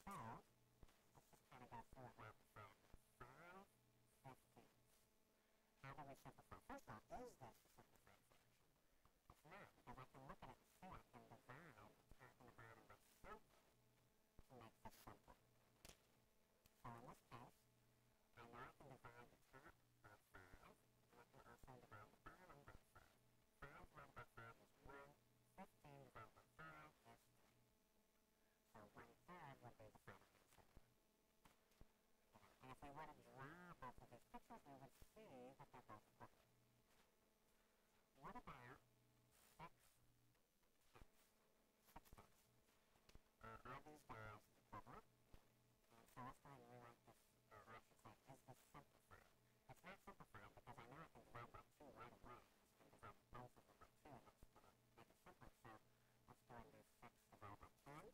12, let's just kind of go through it rapid fire. 5 15. How do we simplify? First off, is this a simplified fraction? It's not, because I can look at it and see I can divide the top and the bottom by something to make this simple. So in this case, I know I can divide the top by 5, and I can also divide the bottom by 5. 5 divided by 5 is 1. 15 divided by 5 is 3. So 1/3 would be the final answer. And if we were to draw both of these pictures, we would see that they're both equivalent. What about 6 tenths? 6 tenths. Are these guys equivalent? So let's go ahead and rewrite this, or I should say, is this simplified? It's not simplified because I know I can divide by 2 right away and divide both of them by 2, and that's going to make it simpler. So let's go ahead and do 6 divided by 10,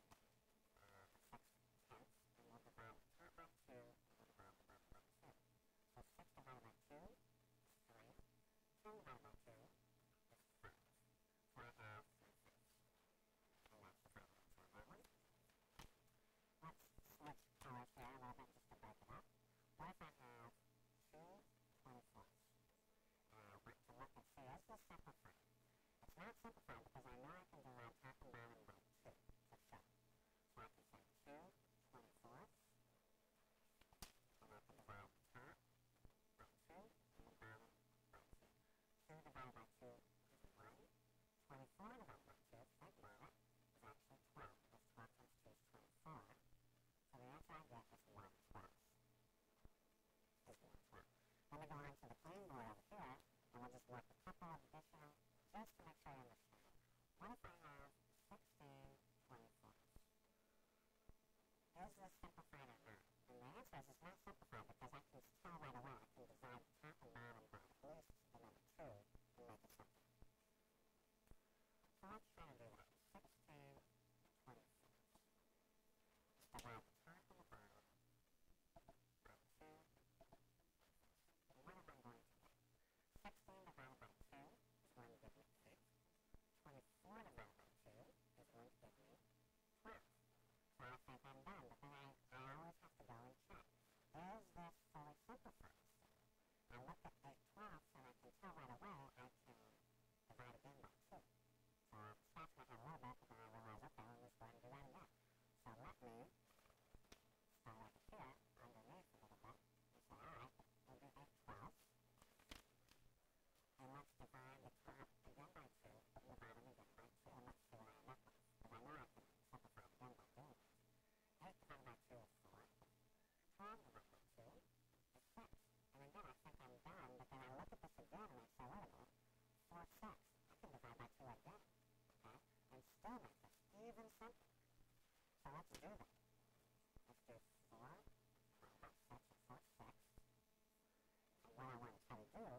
6 tenths, and we'll divide the top by 2, and we'll divide the bottom by 2. So 6 divided by 2 is 3, 10 divided by 2 is 5. So I have 3/5. And that's the final answer on that one. Let's switch colors here a little bit just to break it up. What if I have 2 24ths? We can look and see, is this simplified? It's not simplified because I know I can divide top and bottom by 2 to show. So I can say 2 24ths, and I can divide the top by 2 and the bottom by 2. 2 divided by 2 is 1. 24 divided by 2, think about it, is actually 12, because 12 times 2 is 24. So the answer I get is 1/12. Is 1/12. Then we go on to the plain board over here, and we'll just work a couple of additional, just to make sure you understand. What if I have 16 24ths? Is this simplified or not? And the answer is it's not simplified because I can tell right away I can divide top and bottom by at least the number 2 and make it simple. So let's try to do that. 16 24ths. Just divide the top and the bottom by 2. And what am I going to get? 16 divided by 2 is going to give me 8. 24 divided by 2 is going to give me 12. So I think I'm done, but then I always have to go and check. Is this fully simplified still? I look at 8/12 and I can tell right away I can divide again by 2. So I'm scratching my head a little bit, but then I realize, okay, let me just go ahead and do that again. So let me start over here, underneath a little bit, and say, alright, we'll do 8/12. And let's divide the top again by 2, and the bottom again by 2, and let's see what I end up with. Because I know I can simplify it again by doing this. 8 divided by 2 is 4. 12 divided by 2 is 6. And again, I think I'm done, but then I look at this again and I say, wait a minute, 4 6. I can divide by 2 again, okay? And still make this even simpler. So let's do that. Let's do 4 divided by 6 is 4 6. And what I want to try to do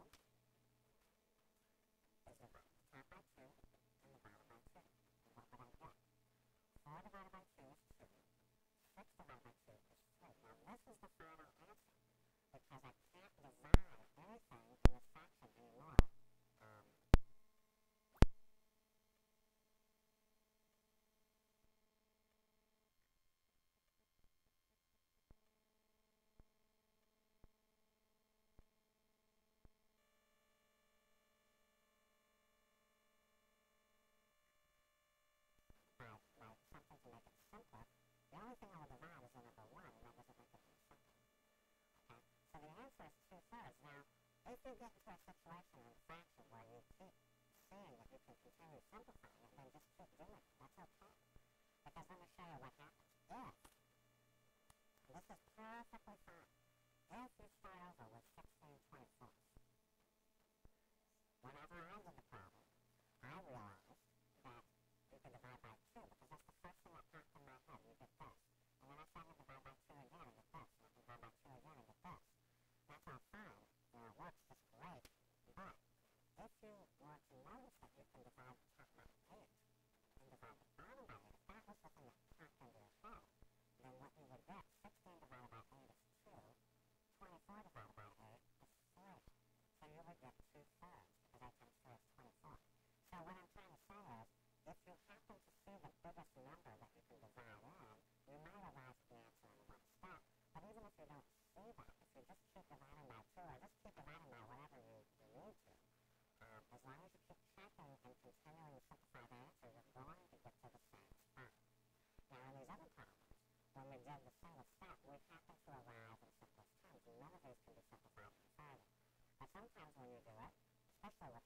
is divide the top by 2 and the bottom by 2. And what would I get? 4 divided by 2 is 2. 6 divided by 2 is 3. Now this is the final answer, because I can't divide anything in this fraction anymore. By something to make it simpler. The only thing I would divide is the number 1, and that doesn't make it any simpler. Okay? So the answer is 2/3. Now, if you get into a situation in a fraction where you keep seeing that you can continue simplifying it, then just keep doing it. That's okay. Because let me show you what happens. This is perfectly fine. If you start over with 16 24ths, whenever I did the problem, I realized that you can divide by 2, because that's the first thing that popped in my head. You get this. And then I said I can divide by 2 again and get this. And I can divide by 2 again and get this. That's all fine. It works just great. But if you want to notice that you can divide the top by 8 and divide the bottom by 8, if that was the thing that popped into your head, then what you would get, 16 divided by 8 is 2. 24 divided by 8 sometimes when you do it, especially